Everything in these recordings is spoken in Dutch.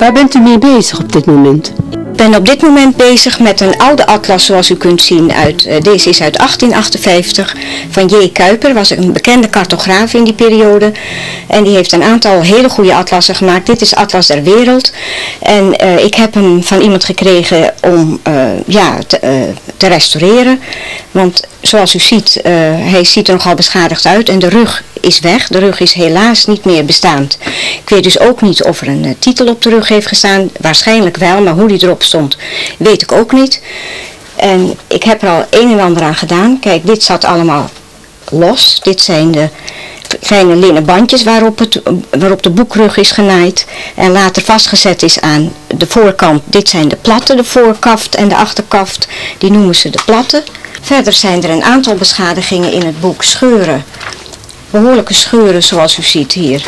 Waar bent u mee bezig op dit moment? Ik ben op dit moment bezig met een oude atlas, zoals u kunt zien. Deze is uit 1858 van J. Kuiper, was een bekende cartograaf in die periode. En die heeft een aantal hele goede atlassen gemaakt. Dit is Atlas der Wereld. En ik heb hem van iemand gekregen om te restaureren. Want zoals u ziet, hij ziet er nogal beschadigd uit en de rug is weg. De rug is helaas niet meer bestaand. Ik weet dus ook niet of er een titel op de rug heeft gestaan. Waarschijnlijk wel, maar hoe die erop stond, weet ik ook niet. En ik heb er al een en ander aan gedaan. Kijk, dit zat allemaal los. Dit zijn de kleine linnen bandjes waarop de boekrug is genaaid en later vastgezet is aan de voorkant. Dit zijn de platten, de voorkaft en de achterkaft. Die noemen ze de platten. Verder zijn er een aantal beschadigingen in het boek. Scheuren. Behoorlijke scheuren zoals u ziet hier.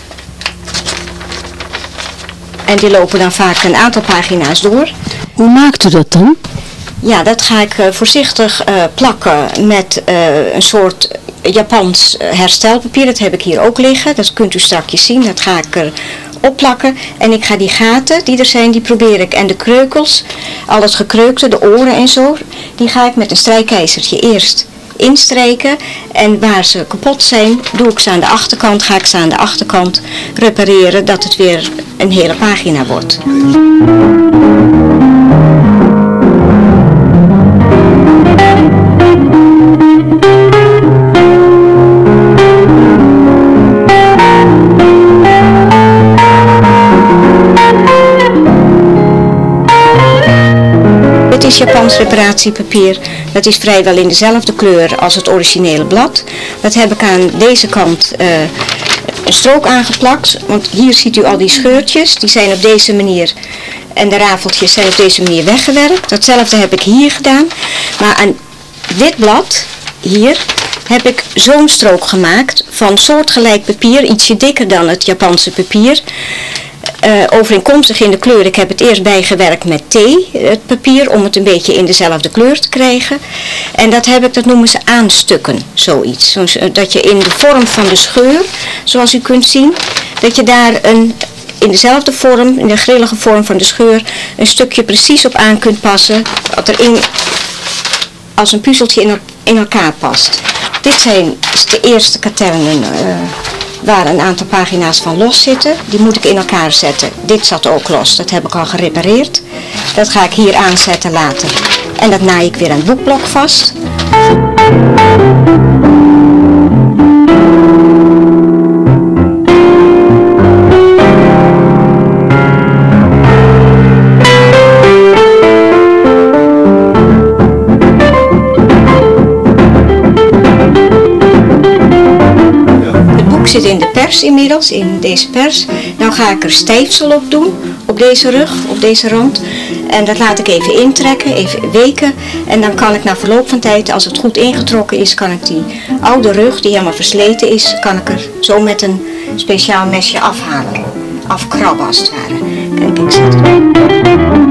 En die lopen dan vaak een aantal pagina's door. Hoe maakt u dat dan? Ja, dat ga ik voorzichtig plakken met een soort Japans herstelpapier. Dat heb ik hier ook liggen. Dat kunt u straks zien. Dat ga ik er opplakken. En ik ga die gaten die er zijn, die probeer ik. En de kreukels, al het gekreukte, de oren en zo, die ga ik met een strijkijzertje eerst instrijken. En waar ze kapot zijn, doe ik ze aan de achterkant, ga ik ze aan de achterkant repareren, dat het weer een hele pagina wordt. Dit is Japans reparatiepapier. Dat is vrijwel in dezelfde kleur als het originele blad. Dat heb ik aan deze kant een strook aangeplakt. Want hier ziet u al die scheurtjes. Die zijn op deze manier. En de rafeltjes zijn op deze manier weggewerkt. Datzelfde heb ik hier gedaan. Maar aan dit blad, hier, heb ik zo'n strook gemaakt van soortgelijk papier. Ietsje dikker dan het Japanse papier. Overeenkomstig in de kleur. Ik heb het eerst bijgewerkt met thee, het papier, om het een beetje in dezelfde kleur te krijgen. En dat noemen ze aanstukken, zoiets. Dat je in de vorm van de scheur, zoals u kunt zien, dat je daar in dezelfde vorm, in de grillige vorm van de scheur, een stukje precies op aan kunt passen, dat erin als een puzzeltje in elkaar past. Dit zijn de eerste katernen waar een aantal pagina's van los zitten. Die moet ik in elkaar zetten. Dit zat ook los, dat heb ik al gerepareerd. Dat ga ik hier aanzetten later. En dat naai ik weer aan het boekblok vast. Zit in de pers inmiddels, in deze pers. Nou ga ik er stijfsel op doen, op deze rug, op deze rand. En dat laat ik even intrekken, even weken. En dan kan ik na verloop van tijd, als het goed ingetrokken is, kan ik die oude rug, die helemaal versleten is, kan ik er zo met een speciaal mesje afhalen. Afkrabben als het ware. Kijk, ik zet het.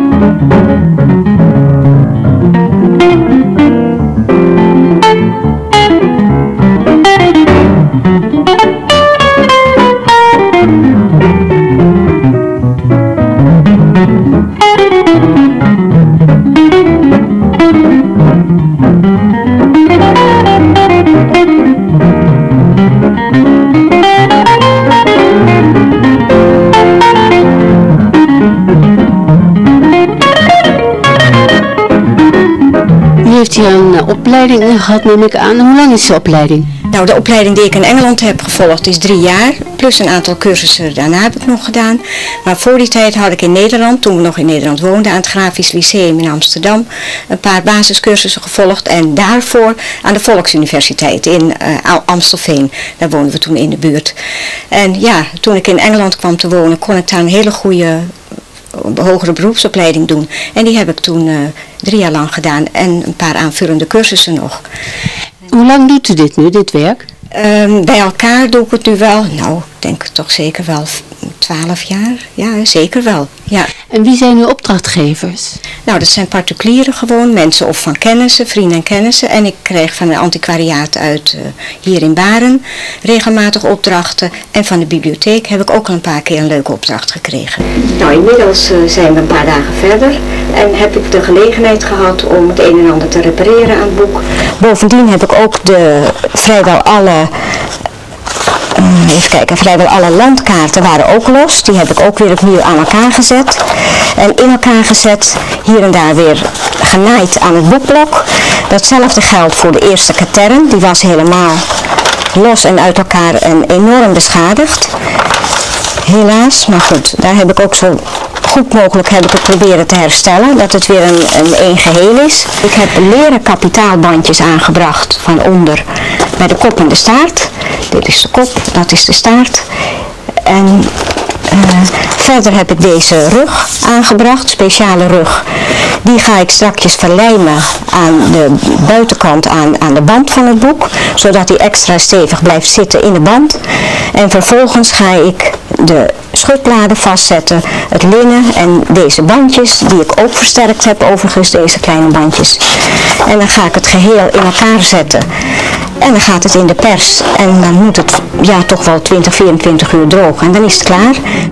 Heeft hier een opleiding gehad, neem ik aan. Hoe lang is de opleiding? Nou, de opleiding die ik in Engeland heb gevolgd is 3 jaar. Plus een aantal cursussen daarna heb ik nog gedaan. Maar voor die tijd had ik in Nederland, toen we nog in Nederland woonden, aan het Grafisch Lyceum in Amsterdam, een paar basiscursussen gevolgd. En daarvoor aan de Volksuniversiteit in Amstelveen. Daar woonden we toen in de buurt. En ja, toen ik in Engeland kwam te wonen, kon ik daar een hele goede hogere beroepsopleiding doen. En die heb ik toen 3 jaar lang gedaan en een paar aanvullende cursussen nog. Hoe lang doet u dit nu, dit werk? Bij elkaar doe ik het nu wel, nou, ik denk toch zeker wel 12 jaar. Ja, zeker wel. Ja. En wie zijn uw opdrachtgevers? Nou, dat zijn particulieren gewoon, mensen of van kennissen, vrienden en kennissen. En ik krijg van een antiquariaat uit hier in Baren regelmatig opdrachten. En van de bibliotheek heb ik ook al een paar keer een leuke opdracht gekregen. Nou, inmiddels zijn we een paar dagen verder en heb ik de gelegenheid gehad om het een en ander te repareren aan het boek. Bovendien heb ik ook vrijwel alle landkaarten waren ook los. Die heb ik ook weer opnieuw aan elkaar gezet. En in elkaar gezet, hier en daar weer genaaid aan het boekblok. Datzelfde geldt voor de eerste katern. Die was helemaal los en uit elkaar en enorm beschadigd. Helaas, maar goed, daar heb ik ook zo goed mogelijk het proberen te herstellen, dat het weer een geheel is. Ik heb leren kapitaalbandjes aangebracht van onder bij de kop en de staart. Dit is de kop, dat is de staart. En verder heb ik deze rug aangebracht, speciale rug. Die ga ik strakjes verlijmen aan de buitenkant aan de band van het boek, zodat die extra stevig blijft zitten in de band. En vervolgens ga ik de schutbladen vastzetten, het linnen en deze bandjes, die ik ook versterkt heb overigens, deze kleine bandjes. En dan ga ik het geheel in elkaar zetten. En dan gaat het in de pers en dan moet het toch wel 20, 24 uur drogen en dan is het klaar.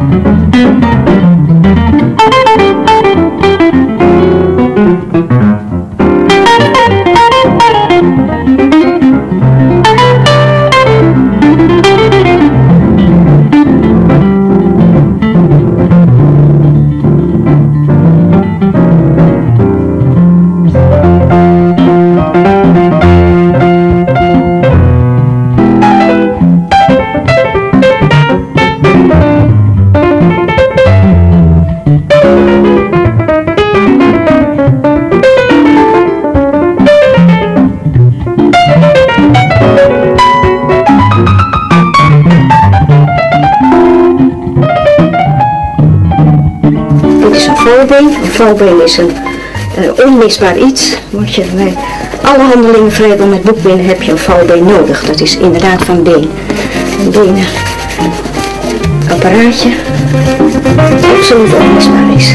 Een vouwbeen is een onmisbaar iets. Moet je bij alle handelingen vrijwel met boekbinden heb je een vouwbeen nodig. Dat is inderdaad van been. Een benen apparaatje absoluut onmisbaar is.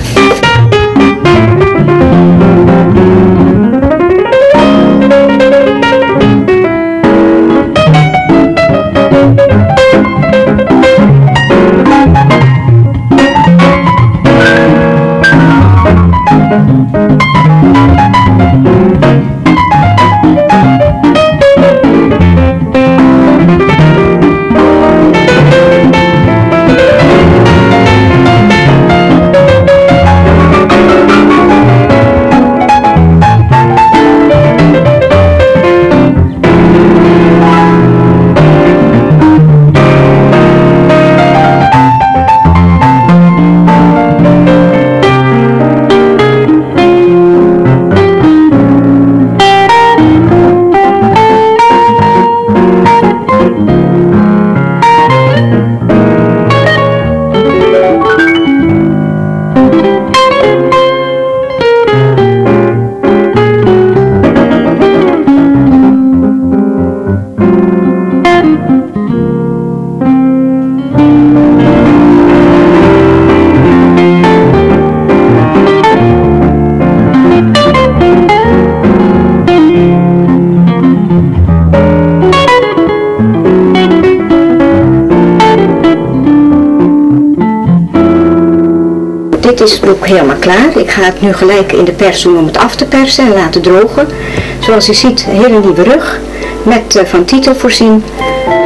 Dit is het boek helemaal klaar. Ik ga het nu gelijk in de pers doen om het af te persen en laten drogen. Zoals u ziet, een hele nieuwe rug met van titel voorzien.